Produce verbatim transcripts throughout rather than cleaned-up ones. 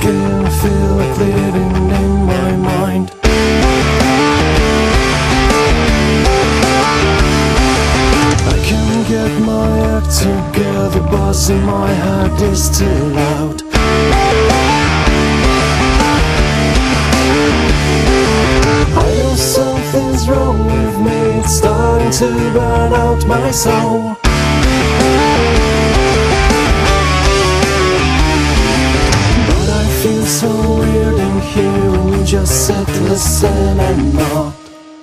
again, I feel it bleeding in my mind. I can't get my act together, buzz in my head is too loud. I know something's wrong with me, it's starting to burn out my soul. But I feel so weird in here when you just said listen and not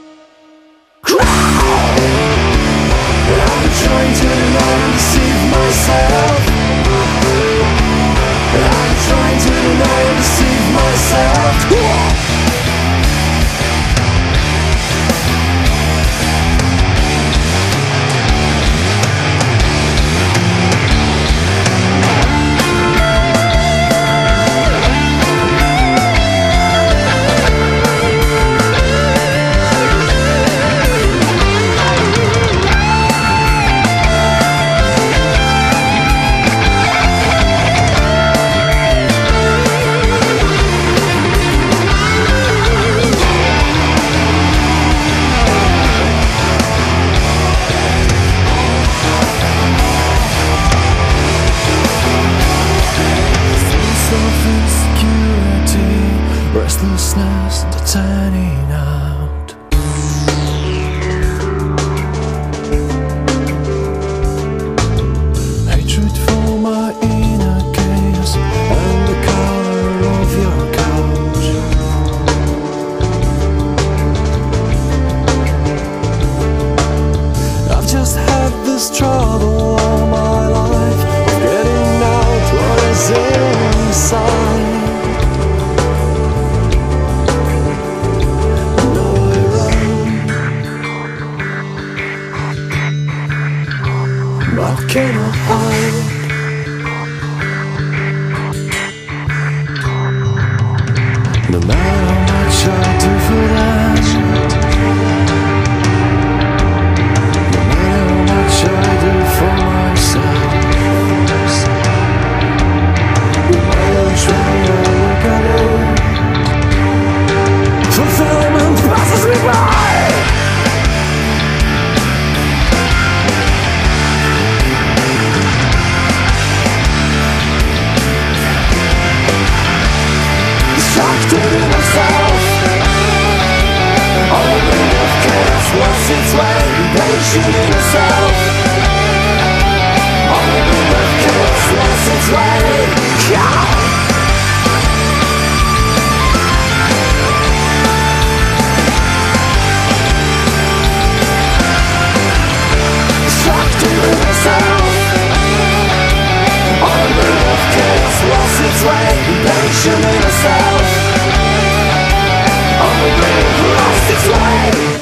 cry. I'm trying to not deceive myself. I'm trying to not deceive myself. Restlessness, the turning out. Hatred for my inner chaos and the color of your couch. I've just had this trouble all my life of getting out what is inside. What can I hide? No matter how much I do for them, no matter how much I do for myself, no matter how try I work at it, fulfillment passes me by. Its way, patient in itself. All the wind of chaos lost its way. Yeah. Destructive in itself. All the wind of chaos lost its way. Patient in itself. All the wind lost its way.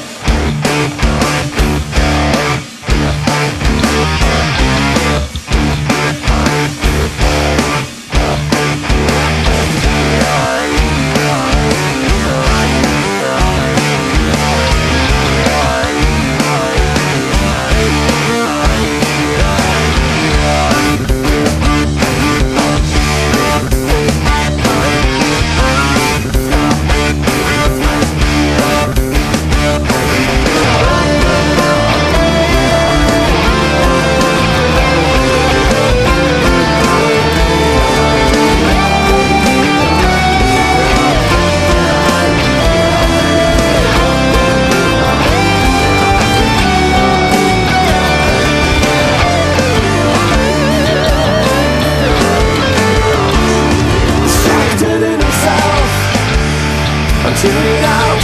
Tuning out,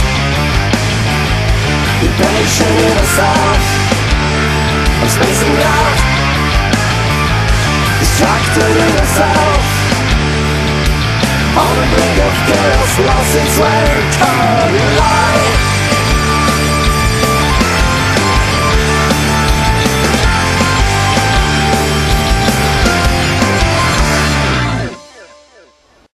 be patient in myself. I'm spacing out, distracted in myself. On the brink of chaos, lost its way, turning light.